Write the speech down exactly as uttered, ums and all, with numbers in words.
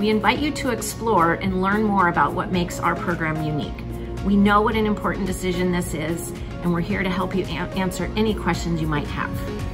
We invite you to explore and learn more about what makes our program unique. We know what an important decision this is, and we're here to help you answer any questions you might have.